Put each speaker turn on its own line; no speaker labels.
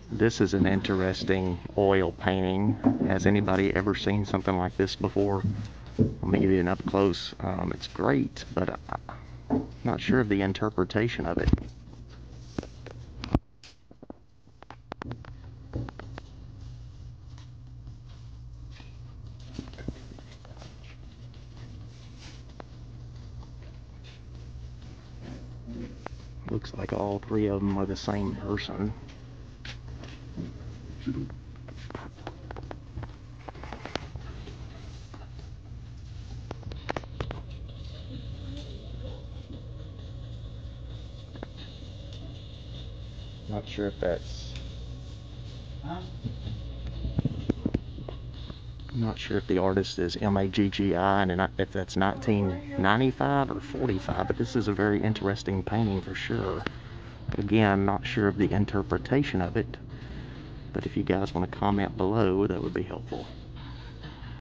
This is an interesting oil painting. Has anybody ever seen something like this before? Let me give you an up close. It's great, but I'm not sure of the interpretation of it. Looks like all three of them are the same person. Not sure if that's... Not sure if the artist is Maggi and if that's 1995 or 45, but this is a very interesting painting for sure. Again, not sure of the interpretation of it, but if you guys want to comment below, that would be helpful.